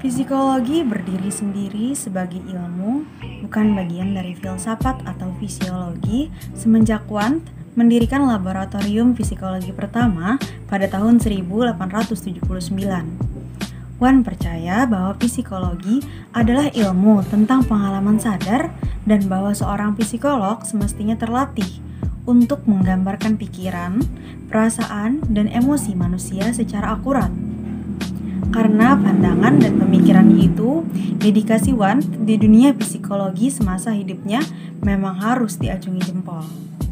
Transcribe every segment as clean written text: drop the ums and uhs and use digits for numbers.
Psikologi berdiri sendiri sebagai ilmu, bukan bagian dari filsafat atau fisiologi, semenjak Wundt mendirikan laboratorium psikologi pertama pada tahun 1879. Wundt percaya bahwa psikologi adalah ilmu tentang pengalaman sadar dan bahwa seorang psikolog semestinya terlatih untuk menggambarkan pikiran, perasaan, dan emosi manusia secara akurat. Karena pandangan dan pemikirannya itu, dedikasi Wundt di dunia psikologi semasa hidupnya memang harus diacungi jempol.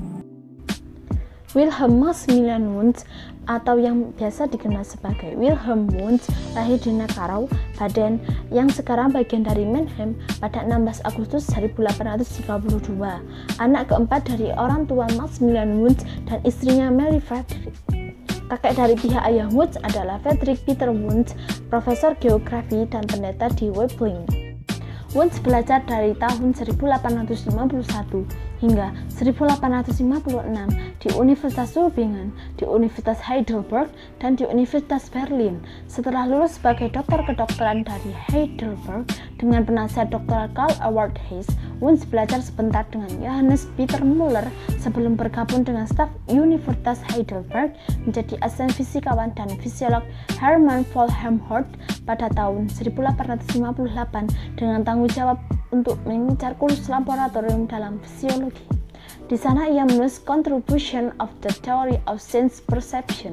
Wilhelm Maximilian Wundt atau yang biasa dikenal sebagai Wilhelm Wundt lahir di Neckar, Baden, yang sekarang bagian dari Mannheim pada 16 Agustus 1832. Anak keempat dari orang tua Maximilian Wundt dan istrinya Mary Frederick. Kakek dari pihak ayah Wundt adalah Friedrich Peter Wundt, profesor geografi dan pendeta di Weibling. Wundt belajar dari tahun 1851 hingga 1856 di Universitas Tübingen, di Universitas Heidelberg, dan di Universitas Berlin. Setelah lulus sebagai doktor kedokteran dari Heidelberg dengan penasihat doktoral Karl Edward Hayes, Wundt belajar sebentar dengan Johannes Peter Müller sebelum bergabung dengan staf Universitas Heidelberg menjadi asisten fisikawan dan fisiolog Hermann von Helmholtz pada tahun 1858 dengan tanggung jawab untuk mengincar kursus laboratorium dalam fisiologi. Di sana ia menulis Contribution of the Theory of Sense Perception.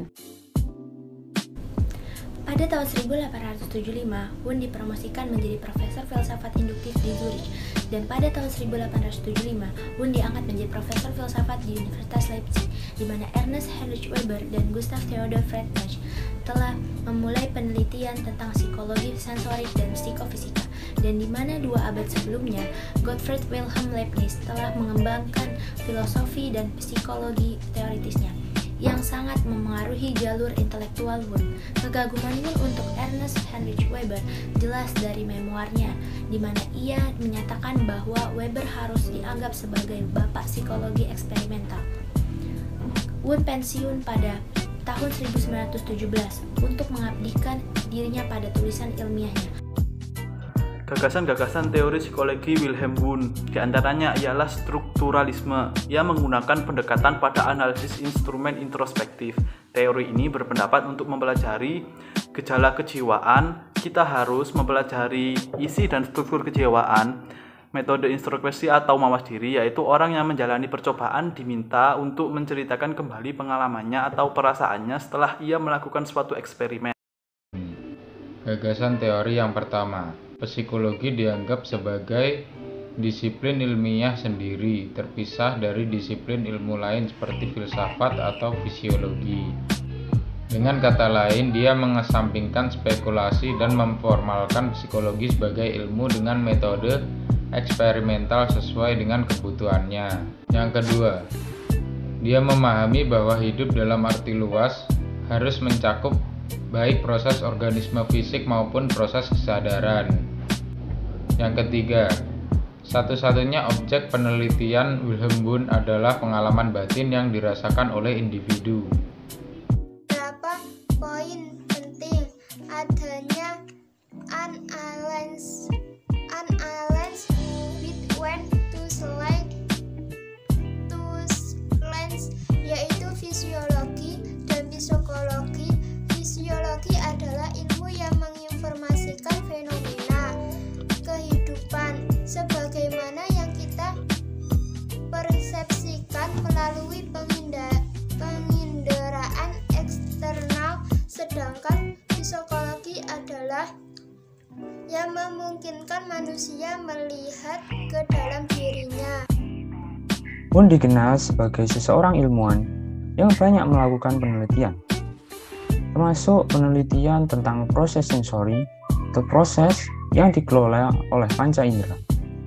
Pada tahun 1875, Wundt dipromosikan menjadi profesor filsafat induktif di Zurich, dan pada tahun 1875, Wundt diangkat menjadi profesor filsafat di Universitas Leipzig, di mana Ernst Heinrich Weber dan Gustav Theodor Friedrich telah memulai penelitian tentang psikologi sensorik dan psikofisika, dan di mana 2 abad sebelumnya, Gottfried Wilhelm Leibniz telah mengembangkan filosofi dan psikologi teoritisnya yang sangat memengaruhi jalur intelektual Wundt. Kegaguman Wundt untuk Ernst Heinrich Weber jelas dari memoarnya, di mana ia menyatakan bahwa Weber harus dianggap sebagai bapak psikologi eksperimental. Wundt pensiun pada tahun 1917 untuk mengabdikan dirinya pada tulisan ilmiahnya. Gagasan-gagasan teori psikologi Wilhelm Wundt diantaranya ialah strukturalisme yang menggunakan pendekatan pada analisis instrumen introspektif. Teori ini berpendapat untuk mempelajari gejala kejiwaan, kita harus mempelajari isi dan struktur kejiwaan. Metode introspeksi atau mawas diri, yaitu orang yang menjalani percobaan diminta untuk menceritakan kembali pengalamannya atau perasaannya setelah ia melakukan suatu eksperimen. Gagasan teori yang pertama, psikologi dianggap sebagai disiplin ilmiah sendiri, terpisah dari disiplin ilmu lain seperti filsafat atau fisiologi. Dengan kata lain, dia mengesampingkan spekulasi dan memformalkan psikologi sebagai ilmu dengan metode eksperimental sesuai dengan kebutuhannya. Yang kedua, dia memahami bahwa hidup dalam arti luas harus mencakup baik proses organisme fisik maupun proses kesadaran. Yang ketiga, satu-satunya objek penelitian Wilhelm Wundt adalah pengalaman batin yang dirasakan oleh individu. Berapa poin penting adanya unaligned between two lines, yaitu fisiologi dan psikologi. Fisiologi adalah ilmu yang menginformasikan fenomena kehidupan sebagaimana yang kita persepsikan melalui penginderaan eksternal, sedangkan psikologi adalah yang memungkinkan manusia melihat ke dalam dirinya. Wundt dikenal sebagai seseorang ilmuwan yang banyak melakukan penelitian, termasuk penelitian tentang proses sensori atau proses yang dikelola oleh panca indera.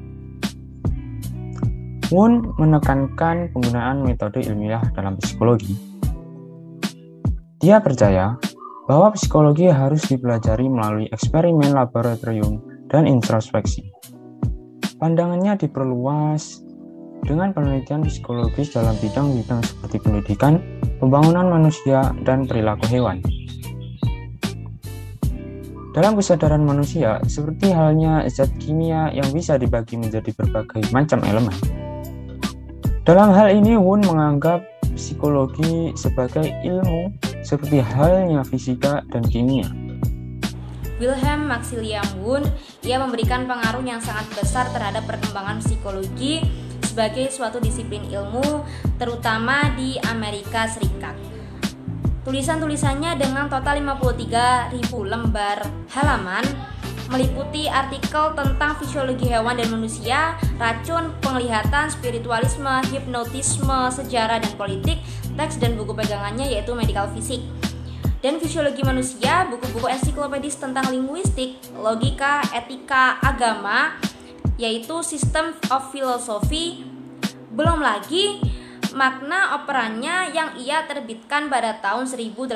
Wundt menekankan penggunaan metode ilmiah dalam psikologi. Dia percaya bahwa psikologi harus dipelajari melalui eksperimen laboratorium dan introspeksi. Pandangannya diperluas dengan penelitian psikologis dalam bidang-bidang seperti pendidikan, pembangunan manusia, dan perilaku hewan. dalam kesadaran manusia, seperti halnya zat kimia yang bisa dibagi menjadi berbagai macam elemen. Dalam hal ini, Wundt menganggap psikologi sebagai ilmu seperti halnya fisika dan kimia. Wilhelm Maximilian Wundt, ia memberikan pengaruh yang sangat besar terhadap perkembangan psikologi sebagai suatu disiplin ilmu, terutama di Amerika Serikat. Tulisan-tulisannya dengan total 53.000 lembar halaman meliputi artikel tentang fisiologi hewan dan manusia, racun, penglihatan, spiritualisme, hipnotisme, sejarah dan politik, teks dan buku pegangannya yaitu medical physics dan fisiologi manusia, buku-buku ensiklopedis tentang linguistik, logika, etika, agama, yaitu System of Philosophy. Belum lagi makna operanya yang ia terbitkan pada tahun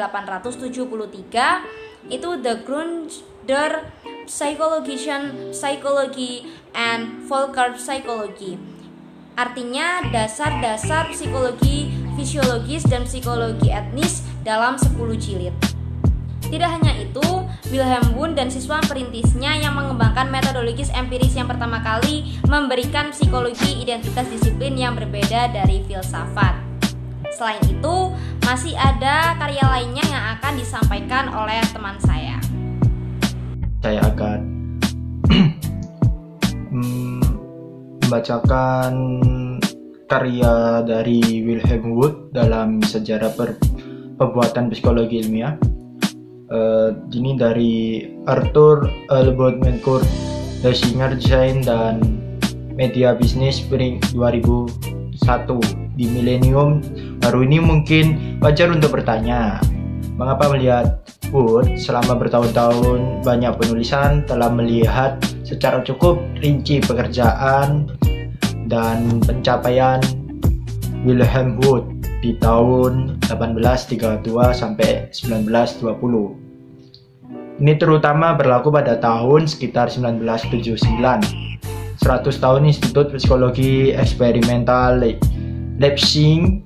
1873, itu The Grund der Psychologischen Psychologie and Völkerpsychologie. Artinya dasar-dasar psikologi fisiologis dan psikologi etnis dalam 10 jilid. Tidak hanya itu, Wilhelm Wundt dan siswa perintisnya yang mengembangkan metodologis empiris yang pertama kali memberikan psikologi identitas disiplin yang berbeda dari filsafat. Selain itu, masih ada karya lainnya yang akan disampaikan oleh teman saya. Saya akan membacakan karya dari Wilhelm Wundt dalam sejarah pembuatan psikologi ilmiah. Ini dari Arthur Albert Mencourt, The Singer Design dan Media Business Spring 2001. Di milenium baru ini mungkin wajar untuk bertanya, mengapa melihat Wundt selama bertahun-tahun banyak penulisan telah melihat secara cukup rinci pekerjaan dan pencapaian Wilhelm Wundt di tahun 1832 sampai 1920. Ini terutama berlaku pada tahun sekitar 1979. 100 tahun Institut Psikologi Eksperimental Leipzig,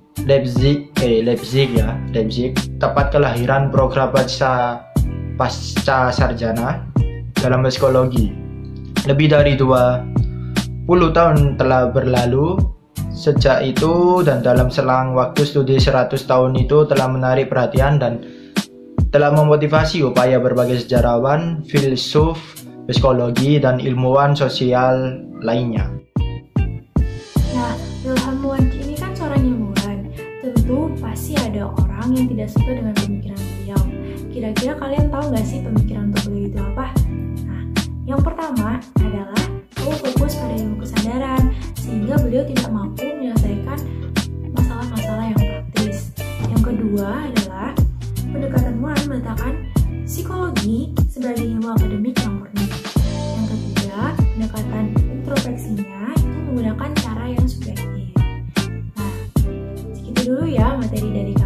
tepat kelahiran program pasca sarjana dalam psikologi. Lebih dari 20 tahun telah berlalu sejak itu, dan dalam selang waktu studi 100 tahun itu telah menarik perhatian dan telah memotivasi upaya berbagai sejarawan, filsuf, psikologi, dan ilmuwan sosial lainnya. Nah, Wilhelm Wundt ini kan seorang ilmuwan. Tentu pasti ada orang yang tidak suka dengan pemikiran beliau. Kira-kira kalian tahu nggak sih pemikiran untuk beliau itu apa? Nah, yang pertama adalah fokus pada ilmu kesadaran, sehingga beliau tidak mampu menyelesaikan masalah-masalah yang praktis. Yang kedua adalah pendekatan Wundt meletakkan psikologi sebagai ilmu akademik yang murni. Yang ketiga, pendekatan introspeksinya itu menggunakan cara yang subjektif. Nah, segitu dulu ya materi dari